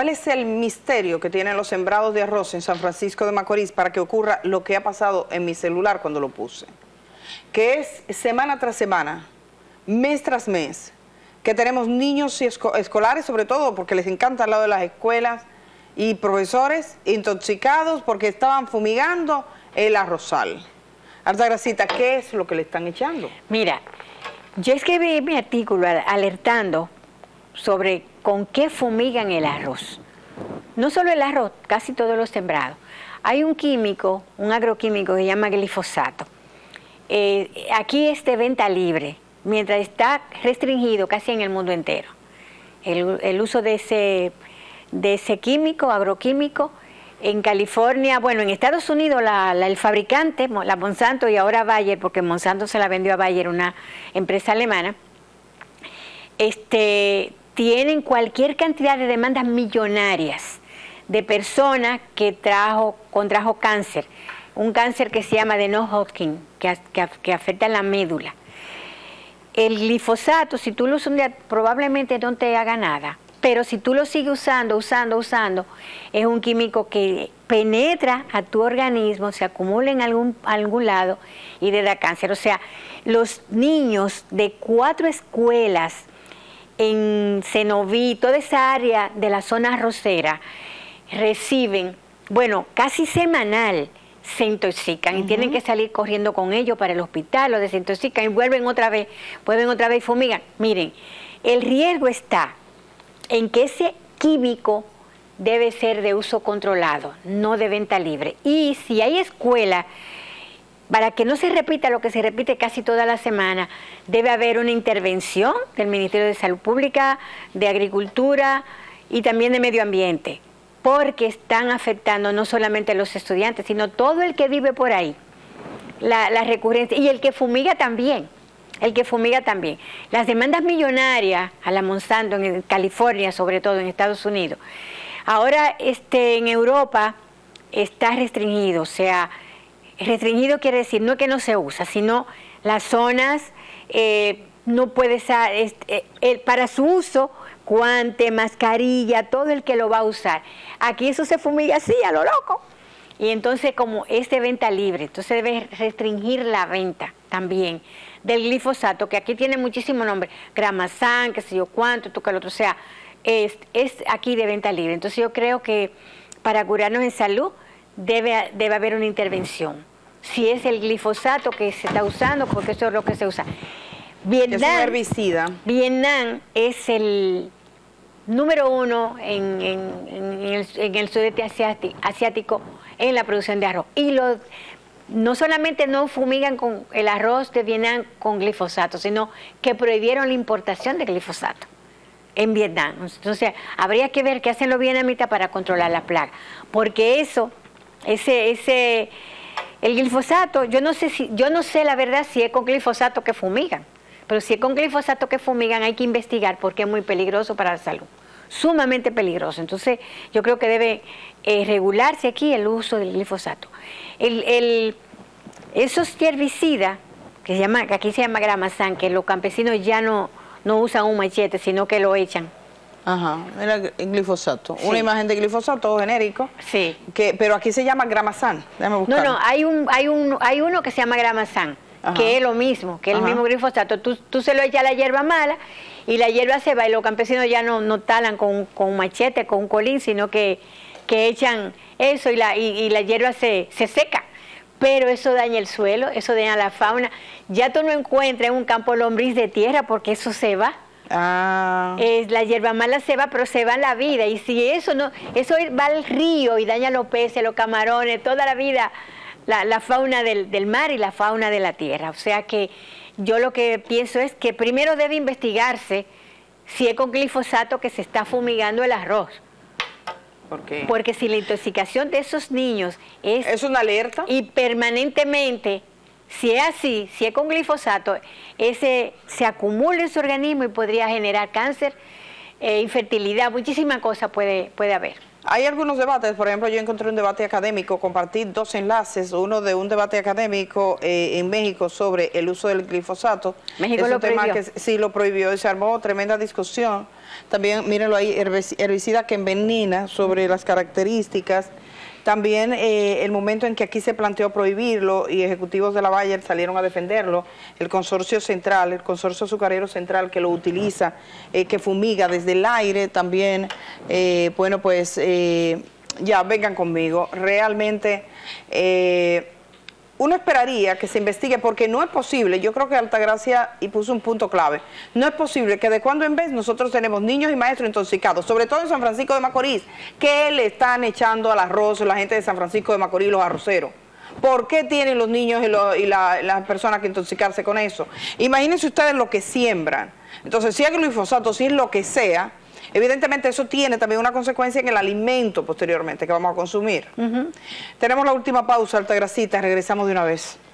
¿cuál es el misterio que tienen los sembrados de arroz en San Francisco de Macorís para que ocurra lo que ha pasado en mi celular cuando lo puse? Que es semana tras semana, mes tras mes, que tenemos niños y escolares, sobre todo porque les encanta al lado de las escuelas, y profesores intoxicados porque estaban fumigando el arrozal. Altagracita, ¿qué es lo que le están echando? Mira, yo escribí mi artículo alertando sobre con qué fumigan el arroz. No solo el arroz, casi todos los sembrados. Hay un químico, un agroquímico que se llama glifosato. Aquí es de venta libre, mientras está restringido casi en el mundo entero. El uso de ese químico, agroquímico, en California, bueno, en Estados Unidos el fabricante, la Monsanto y ahora Bayer, porque Monsanto se la vendió a Bayer, una empresa alemana, tienen cualquier cantidad de demandas millonarias de personas que contrajo cáncer, un cáncer que se llama de no-Hodgkin, que afecta a la médula. El glifosato, si tú lo usas un día, probablemente no te haga nada, pero si tú lo sigues usando, es un químico que penetra a tu organismo, se acumula en algún lado y te da cáncer. O sea, los niños de 4 escuelas en Cenoví, toda esa área de la zona arrocera, reciben, bueno, casi semanal, se intoxican y tienen que salir corriendo con ellos para el hospital, lo desintoxican y vuelven otra vez y fumigan. Miren, el riesgo está en que ese químico debe ser de uso controlado, no de venta libre. Y si hay escuela, para que no se repita lo que se repite casi toda la semana, debe haber una intervención del Ministerio de Salud Pública, de Agricultura y también de Medio Ambiente, porque están afectando no solamente a los estudiantes, sino todo el que vive por ahí, la recurrencia, y el que fumiga también. Las demandas millonarias a la Monsanto en California, sobre todo en Estados Unidos. Ahora en Europa está restringido, o sea, restringido quiere decir no que no se usa, sino las zonas no puede ser, para su uso, guante, mascarilla, todo el que lo va a usar. Aquí eso se fumiga así, a lo loco. Y entonces como es de venta libre, entonces debe restringir la venta también del glifosato, que aquí tiene muchísimo nombre, Gramasan, qué sé yo cuánto, tú que el otro, o sea, es aquí de venta libre. Entonces yo creo que para curarnos en salud debe haber una intervención. Si es el glifosato que se está usando, porque eso es lo que se usa. Vietnam, es un herbicida. Vietnam es el número 1 en el sudeste asiático en la producción de arroz. Y no solamente no fumigan con el arroz de Vietnam con glifosato, sino que prohibieron la importación de glifosato en Vietnam. Entonces, habría que ver qué hacen los vietnamitas para controlar la plaga. Porque el glifosato, yo no sé la verdad si es con glifosato que fumigan, pero si es con glifosato que fumigan hay que investigar porque es muy peligroso para la salud, sumamente peligroso. Entonces, yo creo que debe regularse aquí el uso del glifosato. Esos herbicidas, que aquí se llama Gramasan, que los campesinos ya no usan un machete, sino que lo echan. Ajá, era el glifosato. Sí. Una imagen de glifosato genérico. Sí. Pero aquí se llama Gramasan. Déjame buscar. No, hay uno que se llama Gramasan, que es lo mismo, que es el mismo glifosato. Tú se lo echas a la hierba mala y la hierba se va y los campesinos ya no talan con un machete, con un colín, sino que echan eso y la hierba se seca. Pero eso daña el suelo, eso daña la fauna. Ya tú no encuentras en un campo lombriz de tierra porque eso se va. La hierba mala se va, pero se va en la vida. Y si eso va al río y daña los peces, los camarones, toda la vida, la fauna del mar y la fauna de la tierra. O sea que yo lo que pienso es que primero debe investigarse si es con glifosato que se está fumigando el arroz. ¿Por qué? Porque si la intoxicación de esos niños es una alerta y permanentemente, si es así, si es con glifosato, se acumula en su organismo y podría generar cáncer, infertilidad, muchísimas cosas puede haber. Hay algunos debates, por ejemplo, yo encontré un debate académico, compartí 2 enlaces, uno de un debate académico en México sobre el uso del glifosato. México es lo un tema prohibió. que sí lo prohibió y se armó tremenda discusión. También, mírenlo ahí, herbicida que envenena, sobre las características. También el momento en que aquí se planteó prohibirlo y ejecutivos de la Bayer salieron a defenderlo, el consorcio central, el consorcio azucarero central que lo utiliza, que fumiga desde el aire también, bueno pues ya vengan conmigo, realmente uno esperaría que se investigue porque no es posible, yo creo que Altagracia y puso un punto clave, no es posible que de cuando en vez nosotros tenemos niños y maestros intoxicados, sobre todo en San Francisco de Macorís, que le están echando al arroz la gente de San Francisco de Macorís, los arroceros. ¿Por qué tienen los niños y las personas que intoxicarse con eso? Imagínense ustedes lo que siembran. Entonces, si es glifosato, si es lo que sea, evidentemente eso tiene también una consecuencia en el alimento posteriormente que vamos a consumir. Tenemos la última pausa, Altagracita, regresamos de una vez.